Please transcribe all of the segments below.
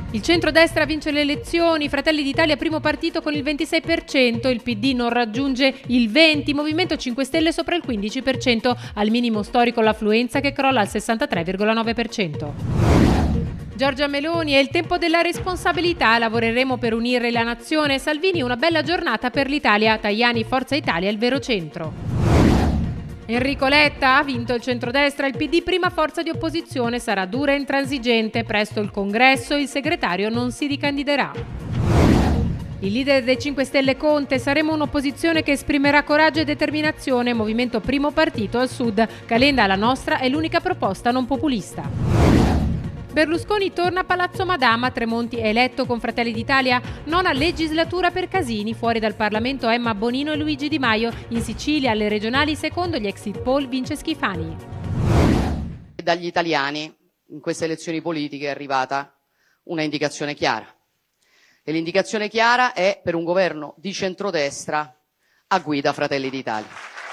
Il centrodestra vince le elezioni, Fratelli d'Italia primo partito con il 26%, il PD non raggiunge il 20%, Movimento 5 Stelle sopra il 15%, al minimo storico l'affluenza che crolla al 63,9%. Giorgia Meloni, è il tempo della responsabilità, lavoreremo per unire la nazione, Salvini una bella giornata per l'Italia, Tajani Forza Italia il vero centro. Enrico Letta, ha vinto il centrodestra, il PD prima forza di opposizione, sarà dura e intransigente, presto il congresso, il segretario non si ricandiderà. Il leader dei 5 Stelle Conte, saremo un'opposizione che esprimerà coraggio e determinazione, movimento primo partito al sud, Calenda la nostra è l'unica proposta non populista. Berlusconi torna a Palazzo Madama, Tremonti è eletto con Fratelli d'Italia, nona legislatura per Casini, fuori dal Parlamento Emma Bonino e Luigi Di Maio, in Sicilia alle regionali secondo gli exit poll vince Schifani. Dagli italiani in queste elezioni politiche è arrivata una indicazione chiara e l'indicazione chiara è per un governo di centrodestra a guida Fratelli d'Italia.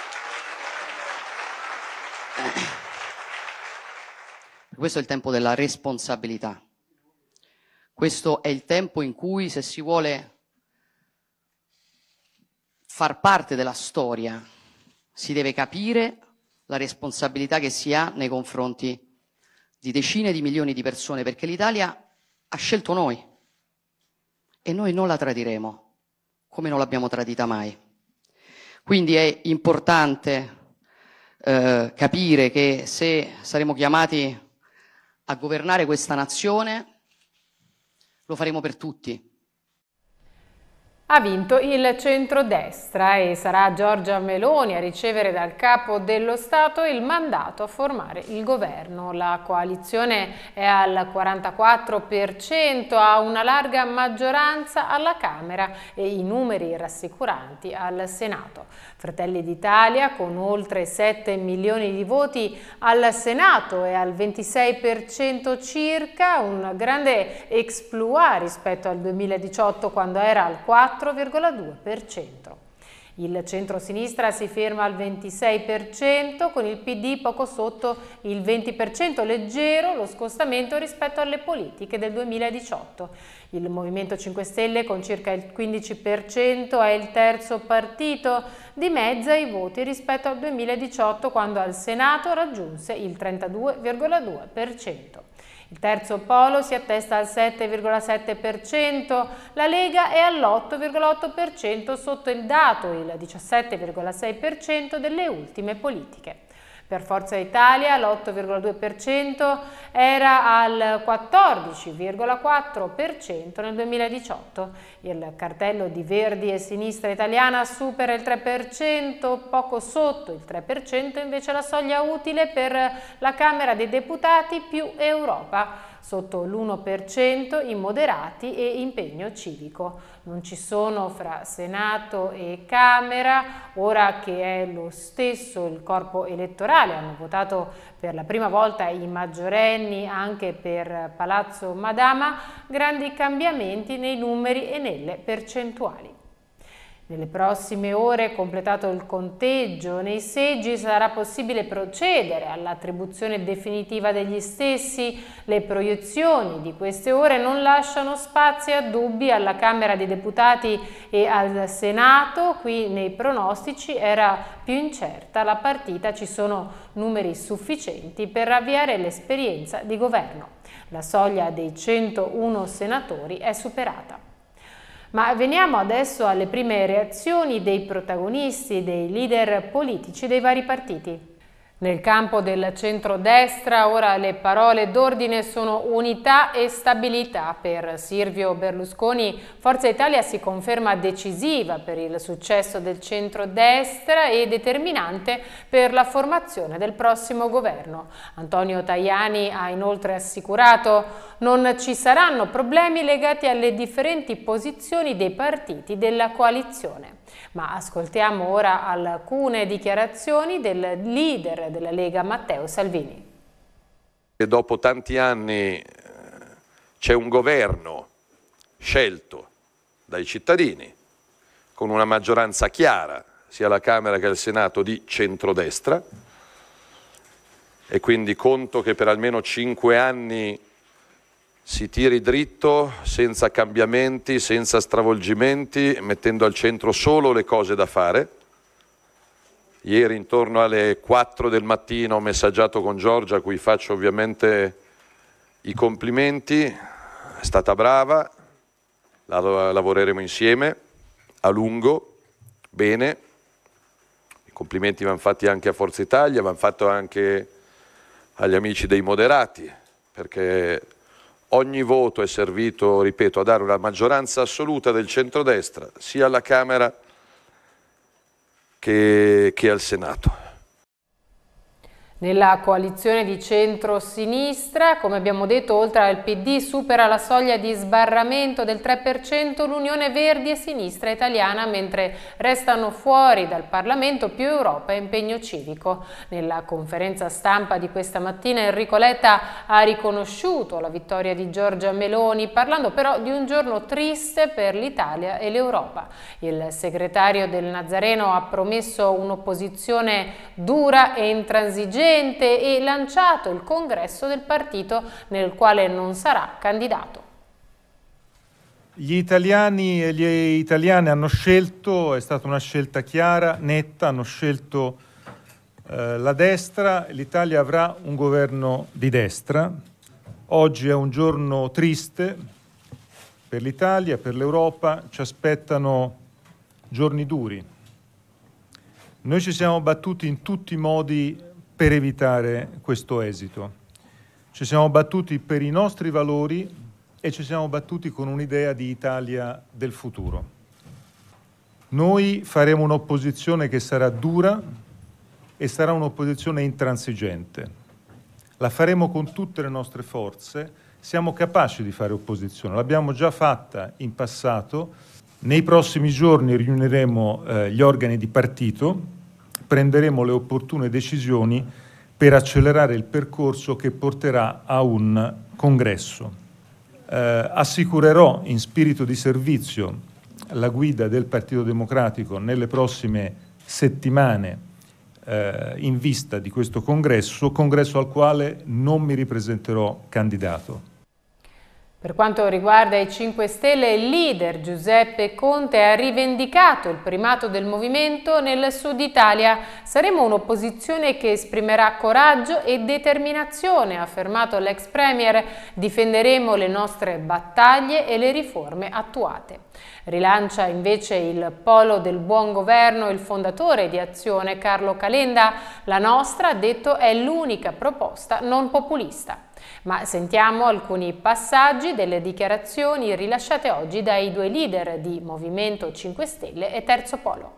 Questo è il tempo della responsabilità. Questo è il tempo in cui, se si vuole far parte della storia, si deve capire la responsabilità che si ha nei confronti di decine di milioni di persone, perché l'Italia ha scelto noi e noi non la tradiremo, come non l'abbiamo tradita mai. Quindi è importante capire che se saremo chiamati a governare questa nazione, lo faremo per tutti. Ha vinto il centrodestra e sarà Giorgia Meloni a ricevere dal Capo dello Stato il mandato a formare il governo. La coalizione è al 44%, ha una larga maggioranza alla Camera e i numeri rassicuranti al Senato. Fratelli d'Italia, con oltre 7 milioni di voti al Senato e al 26% circa, un grande exploit rispetto al 2018 quando era al 4,2%. Il centro-sinistra si ferma al 26%, con il PD poco sotto il 20%, leggero lo scostamento rispetto alle politiche del 2018. Il Movimento 5 Stelle con circa il 15% è il terzo partito, dimezza i voti rispetto al 2018 quando al Senato raggiunse il 32,2%. Il terzo polo si attesta al 7,7%, la Lega è all'8,8% sotto il dato, il 17,6% delle ultime politiche. Per Forza Italia l'8,2% era al 14,4% nel 2018. Il cartello di Verdi e Sinistra Italiana supera il 3%, poco sotto il 3% invece la soglia utile per la Camera dei Deputati più Europa. Sotto l'1% i moderati e impegno civico. Non ci sono fra Senato e Camera, ora che è lo stesso il corpo elettorale, hanno votato per la prima volta i maggiorenni anche per Palazzo Madama, grandi cambiamenti nei numeri e nelle percentuali. Nelle prossime ore, completato il conteggio nei seggi, sarà possibile procedere all'attribuzione definitiva degli stessi. Le proiezioni di queste ore non lasciano spazi a dubbi alla Camera dei Deputati e al Senato. Qui nei pronostici era più incerta la partita, ci sono numeri sufficienti per avviare l'esperienza di governo. La soglia dei 101 senatori è superata. Ma veniamo adesso alle prime reazioni dei protagonisti, dei leader politici dei vari partiti. Nel campo del centrodestra ora le parole d'ordine sono unità e stabilità. Per Silvio Berlusconi Forza Italia si conferma decisiva per il successo del centrodestra e determinante per la formazione del prossimo governo. Antonio Tajani ha inoltre assicurato: non ci saranno problemi legati alle differenti posizioni dei partiti della coalizione. Ma ascoltiamo ora alcune dichiarazioni del leader della Lega Matteo Salvini. E dopo tanti anni c'è un governo scelto dai cittadini con una maggioranza chiara sia alla Camera che al Senato di centrodestra, e quindi conto che per almeno 5 anni si tiri dritto, senza cambiamenti, senza stravolgimenti, mettendo al centro solo le cose da fare. Ieri intorno alle 4 del mattino ho messaggiato con Giorgia, a cui faccio ovviamente i complimenti, è stata brava, lavoreremo insieme a lungo, bene. I complimenti vanno fatti anche a Forza Italia, vanno fatti anche agli amici dei moderati, perché ogni voto è servito, ripeto, a dare una maggioranza assoluta del centrodestra, sia alla Camera che al Senato. Nella coalizione di centro-sinistra, come abbiamo detto, oltre al PD supera la soglia di sbarramento del 3% l'Unione Verdi e Sinistra Italiana, mentre restano fuori dal Parlamento più Europa e impegno civico. Nella conferenza stampa di questa mattina Enrico Letta ha riconosciuto la vittoria di Giorgia Meloni, parlando però di un giorno triste per l'Italia e l'Europa. Il segretario del Nazareno ha promesso un'opposizione dura e intransigente e lanciato il congresso del partito nel quale non sarà candidato. Gli italiani e le italiane hanno scelto, è stata una scelta chiara, netta, hanno scelto la destra, l'Italia avrà un governo di destra. Oggi è un giorno triste per l'Italia, per l'Europa, ci aspettano giorni duri. Noi ci siamo battuti in tutti i modi per evitare questo esito. Ci siamo battuti per i nostri valori e ci siamo battuti con un'idea di Italia del futuro. Noi faremo un'opposizione che sarà dura e sarà un'opposizione intransigente. La faremo con tutte le nostre forze, siamo capaci di fare opposizione, l'abbiamo già fatta in passato. Nei prossimi giorni riuniremo gli organi di partito, prenderemo le opportune decisioni per accelerare il percorso che porterà a un congresso. Assicurerò in spirito di servizio la guida del Partito Democratico nelle prossime settimane in vista di questo congresso al quale non mi ripresenterò candidato. Per quanto riguarda i 5 Stelle, il leader Giuseppe Conte ha rivendicato il primato del movimento nel Sud Italia. Saremo un'opposizione che esprimerà coraggio e determinazione, ha affermato l'ex premier. Difenderemo le nostre battaglie e le riforme attuate. Rilancia invece il polo del buon governo il fondatore di Azione Carlo Calenda. La nostra, ha detto, è l'unica proposta non populista. Ma sentiamo alcuni passaggi delle dichiarazioni rilasciate oggi dai due leader di Movimento 5 Stelle e Terzo Polo.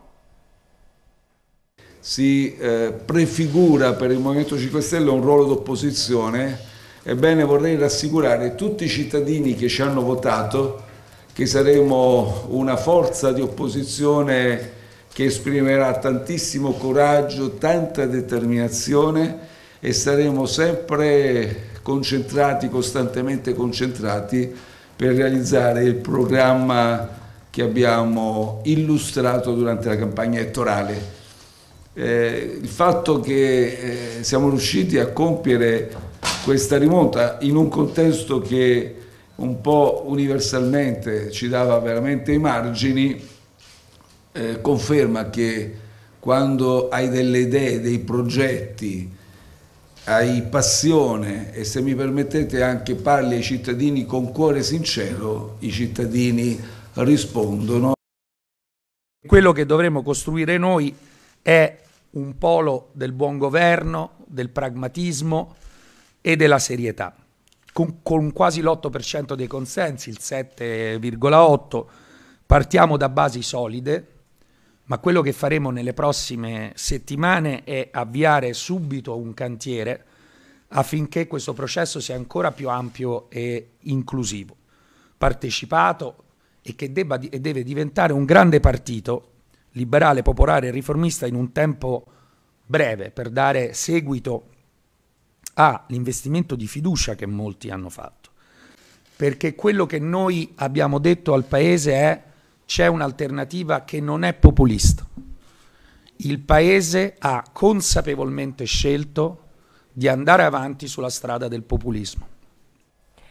Si prefigura per il Movimento 5 Stelle un ruolo d'opposizione. Ebbene, vorrei rassicurare tutti i cittadini che ci hanno votato che saremo una forza di opposizione che esprimerà tantissimo coraggio, tanta determinazione e saremo sempre concentrati, costantemente concentrati per realizzare il programma che abbiamo illustrato durante la campagna elettorale. Il fatto che siamo riusciti a compiere questa rimonta in un contesto che un po' universalmente ci dava veramente i margini, conferma che quando hai delle idee, dei progetti, hai passione e, se mi permettete, anche parli ai cittadini con cuore sincero, i cittadini rispondono. Quello che dovremo costruire noi è un polo del buon governo, del pragmatismo e della serietà. Con quasi l'8% dei consensi, il 7,8%, partiamo da basi solide, ma quello che faremo nelle prossime settimane è avviare subito un cantiere affinché questo processo sia ancora più ampio e inclusivo, partecipato e che deve diventare un grande partito liberale, popolare e riformista in un tempo breve per dare seguito all'investimento di fiducia che molti hanno fatto. Perché quello che noi abbiamo detto al Paese è: c'è un'alternativa che non è populista. Il Paese ha consapevolmente scelto di andare avanti sulla strada del populismo.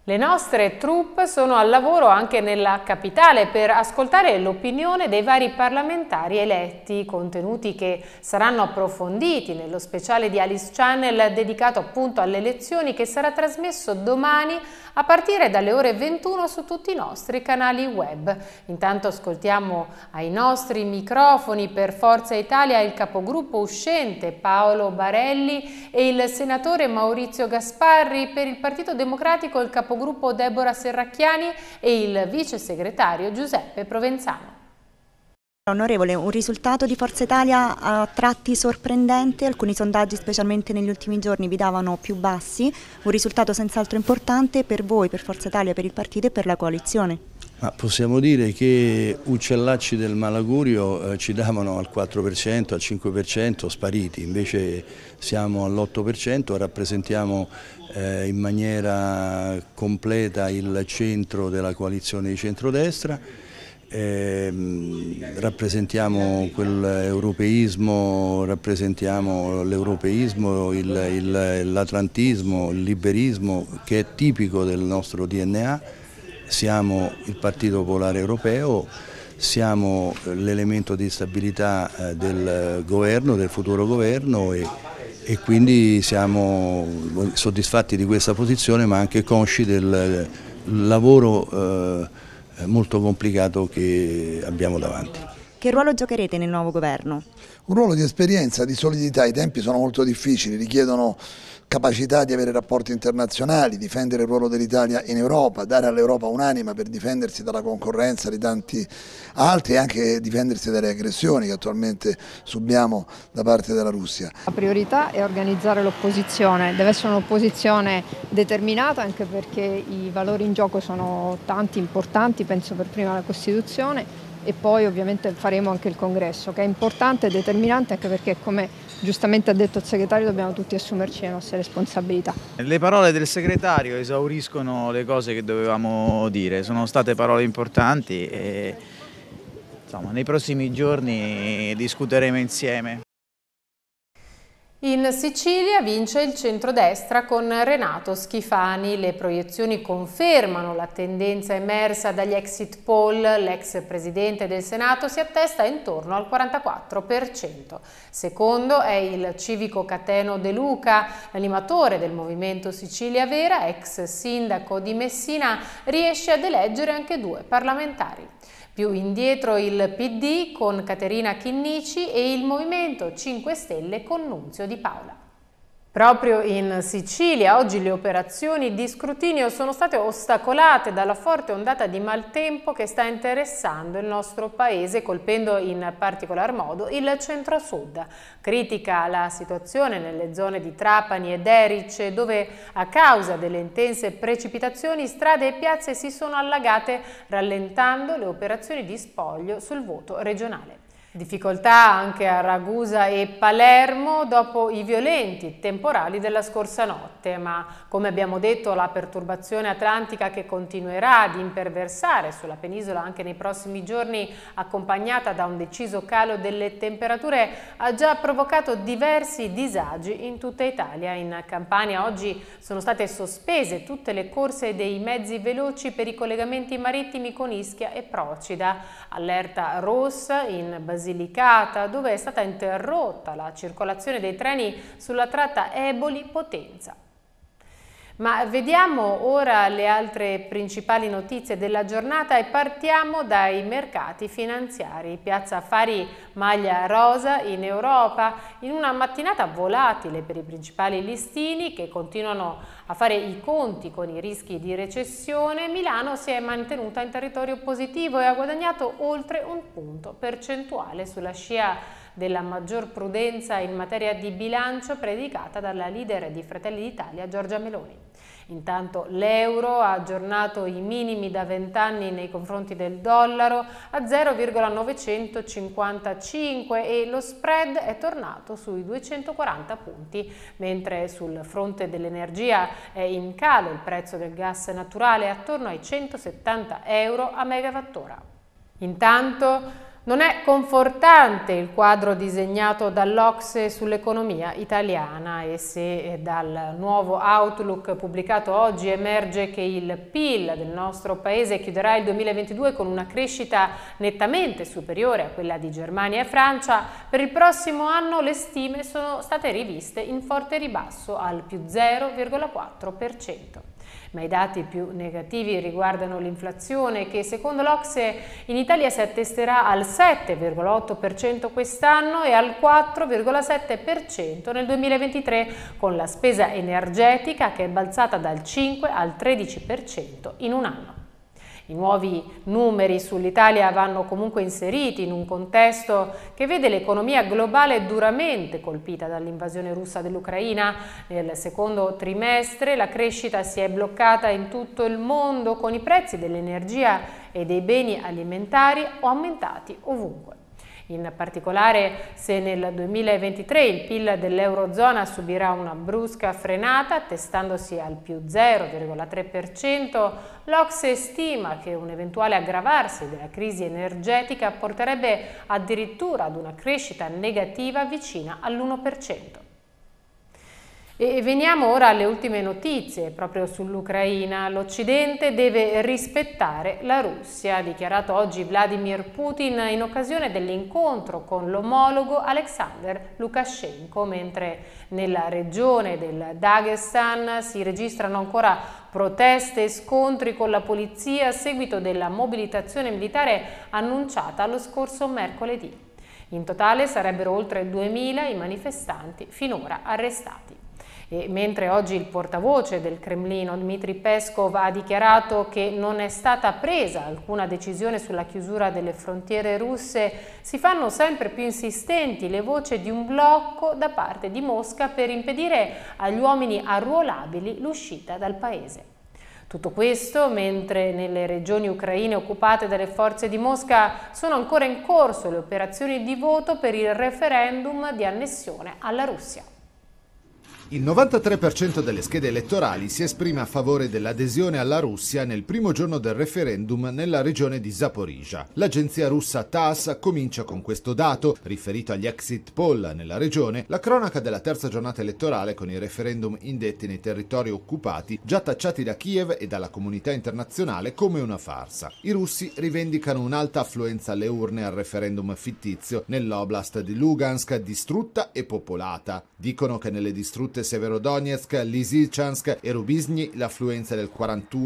Le nostre troupe sono al lavoro anche nella capitale per ascoltare l'opinione dei vari parlamentari eletti, contenuti che saranno approfonditi nello speciale di Alice Channel dedicato appunto alle elezioni, che sarà trasmesso domani a partire dalle ore 21 su tutti i nostri canali web. Intanto ascoltiamo ai nostri microfoni per Forza Italia il capogruppo uscente Paolo Barelli e il senatore Maurizio Gasparri, per il Partito Democratico il capogruppo Deborah Serracchiani e il vice segretario Giuseppe Provenzano. Onorevole, un risultato di Forza Italia a tratti sorprendente, alcuni sondaggi specialmente negli ultimi giorni vi davano più bassi, un risultato senz'altro importante per voi, per Forza Italia, per il partito e per la coalizione. Ma possiamo dire che uccellacci del malaugurio ci davano al 4%, al 5% spariti, invece siamo all'8%, rappresentiamo in maniera completa il centro della coalizione di centrodestra. Rappresentiamo quell'europeismo, rappresentiamo l'europeismo, l'atlantismo, il liberismo che è tipico del nostro DNA. Siamo il Partito Popolare Europeo, siamo l'elemento di stabilità del governo, del futuro governo e quindi siamo soddisfatti di questa posizione, ma anche consci del lavoro molto complicato che abbiamo davanti. Che ruolo giocherete nel nuovo governo? Un ruolo di esperienza, di solidità. I tempi sono molto difficili, richiedono capacità di avere rapporti internazionali, difendere il ruolo dell'Italia in Europa, dare all'Europa un'anima per difendersi dalla concorrenza di tanti altri e anche difendersi dalle aggressioni che attualmente subiamo da parte della Russia. La priorità è organizzare l'opposizione, deve essere un'opposizione determinata, anche perché i valori in gioco sono tanti, importanti, penso per prima la Costituzione e poi ovviamente faremo anche il congresso, che è importante e determinante, anche perché, come giustamente ha detto il segretario, dobbiamo tutti assumerci le nostre responsabilità. Le parole del segretario esauriscono le cose che dovevamo dire, sono state parole importanti e insomma, nei prossimi giorni discuteremo insieme. In Sicilia vince il centrodestra con Renato Schifani. Le proiezioni confermano la tendenza emersa dagli exit poll. L'ex presidente del Senato si attesta intorno al 44%. Secondo è il civico Cateno De Luca, l'animatore del Movimento Sicilia Vera, ex sindaco di Messina, riesce ad eleggere anche 2 parlamentari. Più indietro il PD con Caterina Chinnici e il Movimento 5 Stelle con Nunzio Di Paola. Proprio in Sicilia oggi le operazioni di scrutinio sono state ostacolate dalla forte ondata di maltempo che sta interessando il nostro paese, colpendo in particolar modo il centro-sud. Critica la situazione nelle zone di Trapani ed Erice, dove a causa delle intense precipitazioni strade e piazze si sono allagate, rallentando le operazioni di spoglio sul voto regionale. Difficoltà anche a Ragusa e Palermo dopo i violenti temporali della scorsa notte, ma come abbiamo detto la perturbazione atlantica che continuerà ad imperversare sulla penisola anche nei prossimi giorni, accompagnata da un deciso calo delle temperature, ha già provocato diversi disagi in tutta Italia. In Campania oggi sono state sospese tutte le corse dei mezzi veloci per i collegamenti marittimi con Ischia e Procida. Allerta rossa in Basilicata, dove è stata interrotta la circolazione dei treni sulla tratta Eboli-Potenza. Ma vediamo ora le altre principali notizie della giornata e partiamo dai mercati finanziari. Piazza Affari maglia rosa in Europa, in una mattinata volatile per i principali listini che continuano a fare i conti con i rischi di recessione. Milano si è mantenuta in territorio positivo e ha guadagnato oltre 1 punto percentuale sulla scia della maggior prudenza in materia di bilancio predicata dalla leader di Fratelli d'Italia Giorgia Meloni. Intanto l'euro ha aggiornato i minimi da 20 anni nei confronti del dollaro a 0,955 e lo spread è tornato sui 240 punti, mentre sul fronte dell'energia è in calo il prezzo del gas naturale attorno ai 170 euro a megawattora. Intanto Non è confortante il quadro disegnato dall'Ocse sull'economia italiana e se dal nuovo Outlook pubblicato oggi emerge che il PIL del nostro paese chiuderà il 2022 con una crescita nettamente superiore a quella di Germania e Francia, per il prossimo anno le stime sono state riviste in forte ribasso al più 0,4%. Ma i dati più negativi riguardano l'inflazione che secondo l'Ocse in Italia si attesterà al 7,8% quest'anno e al 4,7% nel 2023, con la spesa energetica che è balzata dal 5 al 13% in un anno. I nuovi numeri sull'Italia vanno comunque inseriti in un contesto che vede l'economia globale duramente colpita dall'invasione russa dell'Ucraina. Nel secondo trimestre la crescita si è bloccata in tutto il mondo, con i prezzi dell'energia e dei beni alimentari aumentati ovunque. In particolare, se nel 2023 il PIL dell'Eurozona subirà una brusca frenata, attestandosi al più 0,3%, l'Ocse stima che un eventuale aggravarsi della crisi energetica porterebbe addirittura ad una crescita negativa vicina all'1%. E veniamo ora alle ultime notizie proprio sull'Ucraina. L'Occidente deve rispettare la Russia, ha dichiarato oggi Vladimir Putin in occasione dell'incontro con l'omologo Alexander Lukashenko, mentre nella regione del Dagestan si registrano ancora proteste e scontri con la polizia a seguito della mobilitazione militare annunciata lo scorso mercoledì. In totale sarebbero oltre 2000 i manifestanti finora arrestati. E mentre oggi il portavoce del Cremlino, Dmitry Peskov, ha dichiarato che non è stata presa alcuna decisione sulla chiusura delle frontiere russe, si fanno sempre più insistenti le voci di un blocco da parte di Mosca per impedire agli uomini arruolabili l'uscita dal paese. Tutto questo mentre nelle regioni ucraine occupate dalle forze di Mosca sono ancora in corso le operazioni di voto per il referendum di annessione alla Russia. Il 93% delle schede elettorali si esprime a favore dell'adesione alla Russia nel primo giorno del referendum nella regione di Zaporizhzhia. L'agenzia russa TASS comincia con questo dato, riferito agli exit poll nella regione, la cronaca della terza giornata elettorale con i referendum indetti nei territori occupati, già tacciati da Kiev e dalla comunità internazionale come una farsa. I russi rivendicano un'alta affluenza alle urne al referendum fittizio nell'oblast di Lugansk, distrutta e popolata. Dicono che nelle distrutte Severodonetsk, Lysychansk e Rubizhny l'affluenza è del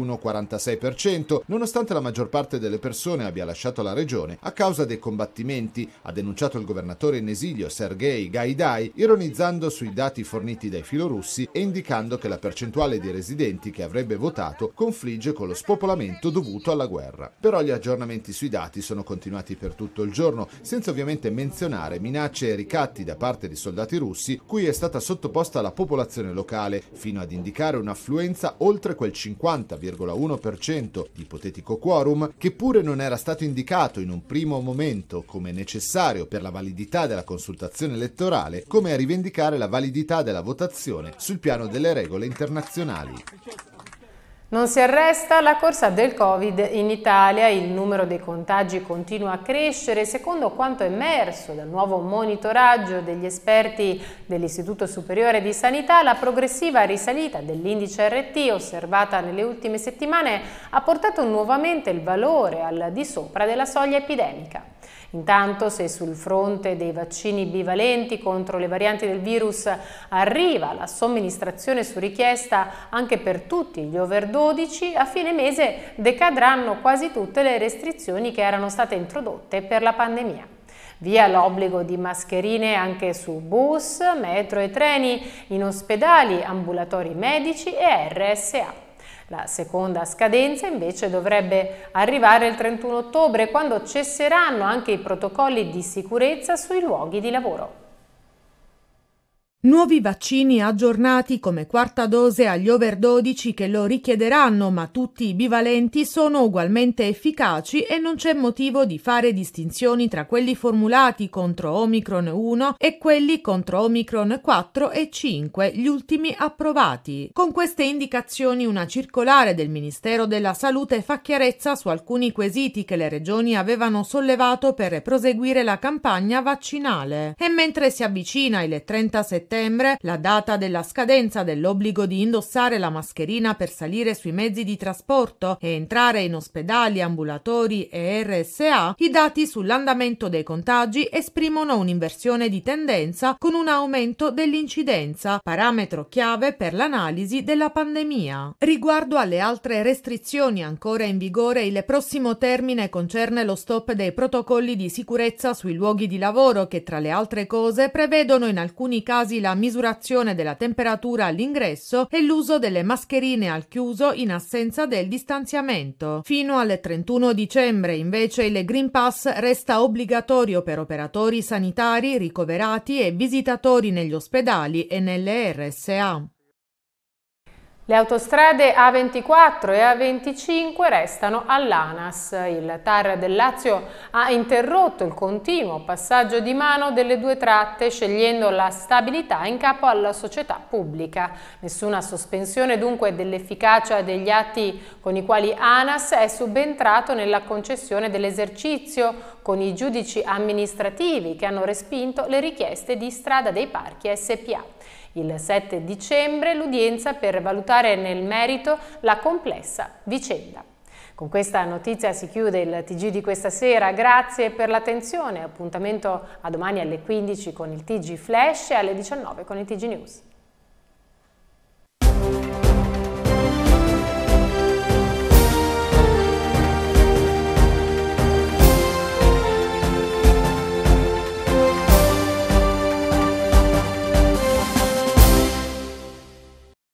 41-46%, nonostante la maggior parte delle persone abbia lasciato la regione a causa dei combattimenti, ha denunciato il governatore in esilio Sergei Gaidai, ironizzando sui dati forniti dai filorussi e indicando che la percentuale di residenti che avrebbe votato confligge con lo spopolamento dovuto alla guerra. Però gli aggiornamenti sui dati sono continuati per tutto il giorno, senza ovviamente menzionare minacce e ricatti da parte di soldati russi cui è stata sottoposta la popolazione locale, fino ad indicare un'affluenza oltre quel 50,1% di ipotetico quorum che pure non era stato indicato in un primo momento come necessario per la validità della consultazione elettorale, come a rivendicare la validità della votazione sul piano delle regole internazionali. Non si arresta la corsa del Covid in Italia, il numero dei contagi continua a crescere. Secondo quanto emerso dal nuovo monitoraggio degli esperti dell'Istituto Superiore di Sanità, la progressiva risalita dell'indice RT osservata nelle ultime settimane ha portato nuovamente il valore al di sopra della soglia epidemica. Intanto, se sul fronte dei vaccini bivalenti contro le varianti del virus arriva la somministrazione su richiesta anche per tutti gli over 12, a fine mese decadranno quasi tutte le restrizioni che erano state introdotte per la pandemia. Via l'obbligo di mascherine anche su bus, metro e treni, in ospedali, ambulatori medici e RSA. La seconda scadenza invece dovrebbe arrivare il 31 ottobre, quando cesseranno anche i protocolli di sicurezza sui luoghi di lavoro. Nuovi vaccini aggiornati come quarta dose agli over 12 che lo richiederanno, ma tutti i bivalenti sono ugualmente efficaci e non c'è motivo di fare distinzioni tra quelli formulati contro Omicron 1 e quelli contro Omicron 4 e 5, gli ultimi approvati. Con queste indicazioni una circolare del Ministero della Salute fa chiarezza su alcuni quesiti che le regioni avevano sollevato per proseguire la campagna vaccinale. E mentre si avvicina il 30 settembre, la data della scadenza dell'obbligo di indossare la mascherina per salire sui mezzi di trasporto e entrare in ospedali, ambulatori e RSA, i dati sull'andamento dei contagi esprimono un'inversione di tendenza con un aumento dell'incidenza, parametro chiave per l'analisi della pandemia. Riguardo alle altre restrizioni ancora in vigore, il prossimo termine concerne lo stop dei protocolli di sicurezza sui luoghi di lavoro che, tra le altre cose, prevedono in alcuni casi la misurazione della temperatura all'ingresso e l'uso delle mascherine al chiuso in assenza del distanziamento. Fino al 31 dicembre invece il Green Pass resta obbligatorio per operatori sanitari, ricoverati e visitatori negli ospedali e nelle RSA. Le autostrade A24 e A25 restano all'ANAS. Il TAR del Lazio ha interrotto il continuo passaggio di mano delle due tratte, scegliendo la stabilità in capo alla società pubblica. Nessuna sospensione dunque dell'efficacia degli atti con i quali ANAS è subentrato nella concessione dell'esercizio, con i giudici amministrativi che hanno respinto le richieste di Strada dei Parchi SPA. Il 7 dicembre l'udienza per valutare nel merito la complessa vicenda. Con questa notizia si chiude il TG di questa sera. Grazie per l'attenzione. Appuntamento a domani alle 15 con il TG Flash e alle 19 con il TG News.